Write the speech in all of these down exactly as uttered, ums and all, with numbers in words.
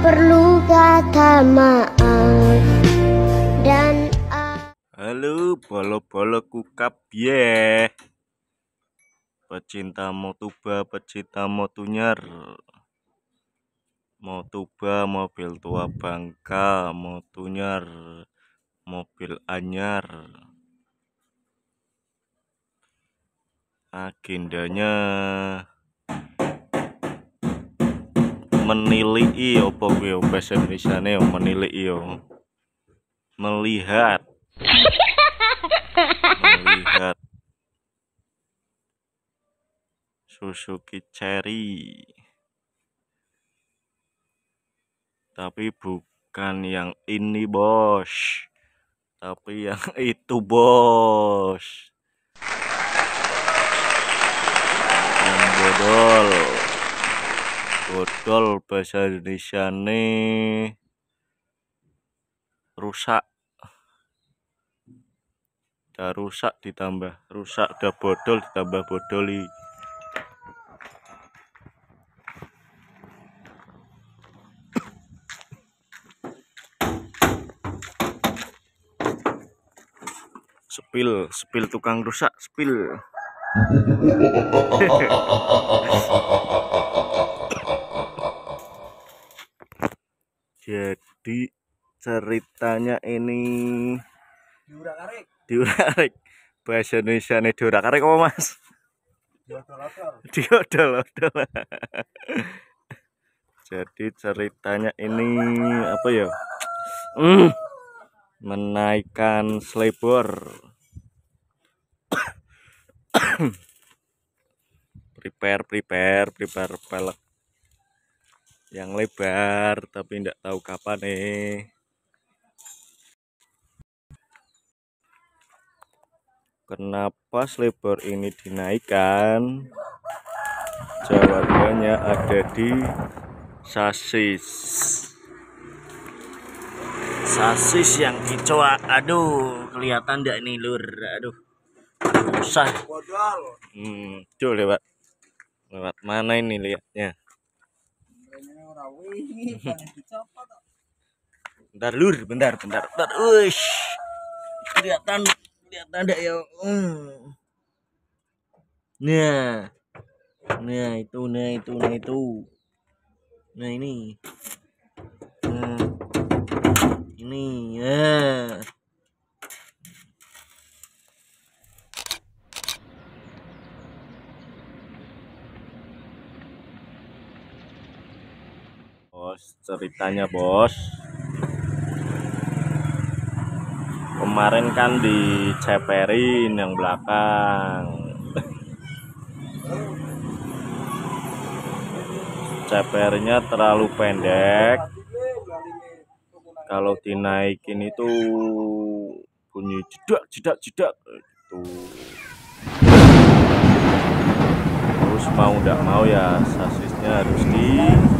perlu kata maaf dan halo bolo-boloku kabeh, pecinta motuba, pecinta motunyar, motuba mobil tua bangka, motunyar mobil anyar. Agendanya meniliki apa kuwi bahasa Indonesiane yo meniliki yo. Melihat. Melihat Suzuki Cherry. Tapi bukan yang ini, Bos. Tapi yang itu, Bos. Yang bodol. Bodol bahasa Indonesia nih rusak. Udah rusak ditambah rusak, udah bodol ditambah bodoli. Spill, spill tukang rusak, spill. Jadi ceritanya ini diurak-arik. Diurak-arik. Bahasa Indonesia nih diurak-arik apa, Mas? Diodol-odol. Diodol-odol. Jadi ceritanya ini apa ya? Mm, menaikkan slebor. prepare, prepare, prepare pelek yang lebar, tapi tidak tahu kapan nih. Kenapa slebor ini dinaikkan? Jawabannya ada di sasis. Sasis yang dicoak. Aduh, kelihatan enggak ini, Lur? Aduh. Susah. Hmm, tuh lewat. Lewat mana ini lihatnya? Bentar, Lur, bentar, bentar, bentar. Uish. Kelihatan, kelihatan enggak ya? Hmm. Nah. Nah, itu, nah itu, nah itu. Nah, ini. Nah. Ini, ya. Bos, ceritanya, Bos. Kemarin kan diceperin yang belakang. Cepernya terlalu pendek. Kalau dinaikin itu bunyi jedak jedak jedak gitu. Terus mau nggak mau ya sasisnya harus di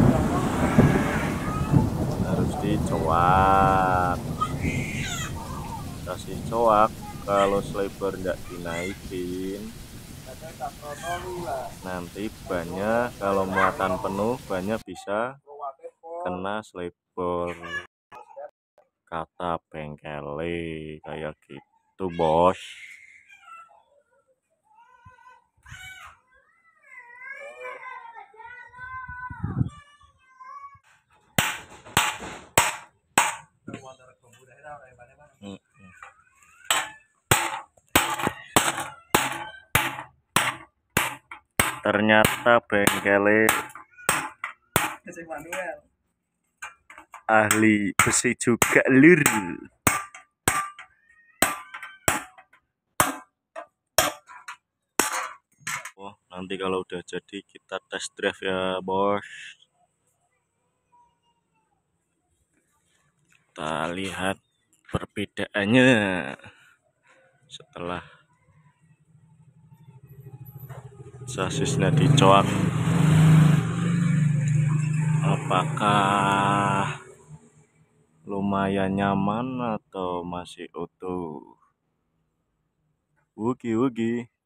harus dicoak. Sasis coak, kalau slebor nggak dinaikin nanti bannya kalau muatan penuh banyak bisa kena slebor, kata bengkele kayak gitu, Bos. Hmm. Ternyata bengkele ahli besi juga, Lur. Oh, nanti kalau udah jadi kita test drive ya, Bos. Kita lihat perbedaannya setelah sasisnya dicoak. Apakah lumayan nyaman atau masih utuh? Wugi wugi.